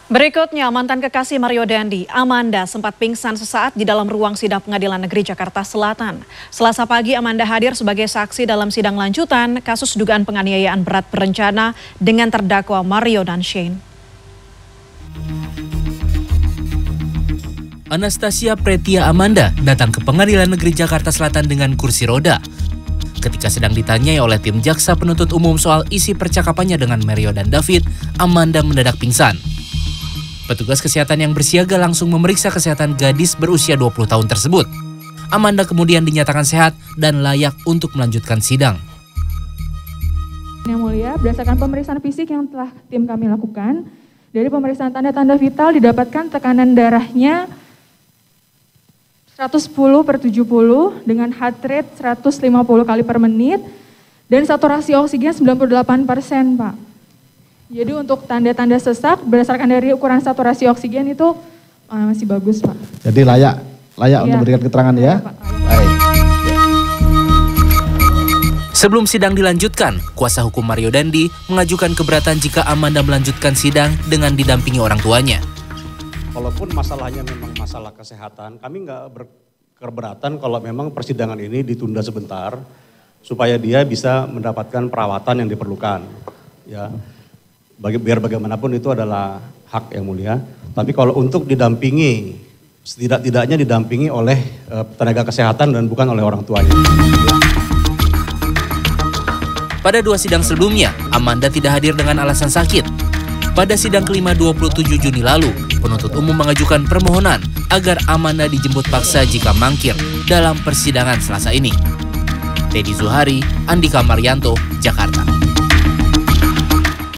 Berikutnya, mantan kekasih Mario Dandi, Amanda, sempat pingsan sesaat di dalam ruang sidang Pengadilan Negeri Jakarta Selatan. Selasa pagi, Amanda hadir sebagai saksi dalam sidang lanjutan kasus dugaan penganiayaan berat berencana dengan terdakwa Mario dan Shane. Anastasia Pretia Amanda datang ke Pengadilan Negeri Jakarta Selatan dengan kursi roda. Ketika sedang ditanyai oleh tim jaksa penuntut umum soal isi percakapannya dengan Mario dan David, Amanda mendadak pingsan. Petugas kesehatan yang bersiaga langsung memeriksa kesehatan gadis berusia 20 tahun tersebut. Amanda kemudian dinyatakan sehat dan layak untuk melanjutkan sidang. Yang mulia, berdasarkan pemeriksaan fisik yang telah tim kami lakukan, dari pemeriksaan tanda-tanda vital didapatkan tekanan darahnya 110/70 dengan heart rate 150 kali per menit dan saturasi oksigen 98%, Pak. Jadi untuk tanda-tanda sesak berdasarkan dari ukuran saturasi oksigen itu masih bagus, Pak. Jadi layak untuk memberikan keterangan ya? Baik. Sebelum sidang dilanjutkan, kuasa hukum Mario Dandi mengajukan keberatan jika Amanda melanjutkan sidang dengan didampingi orang tuanya. Walaupun masalahnya memang masalah kesehatan, kami nggak berkeberatan kalau memang persidangan ini ditunda sebentar supaya dia bisa mendapatkan perawatan yang diperlukan. Ya. Biar bagaimanapun itu adalah hak yang mulia. Tapi kalau untuk didampingi, setidak-tidaknya didampingi oleh tenaga kesehatan dan bukan oleh orang tuanya. Pada 2 sidang sebelumnya, Amanda tidak hadir dengan alasan sakit. Pada sidang kelima 27 Juni lalu, penuntut umum mengajukan permohonan agar Amanda dijemput paksa jika mangkir dalam persidangan Selasa ini. Teddy Zuhari, Andika Marianto, Jakarta.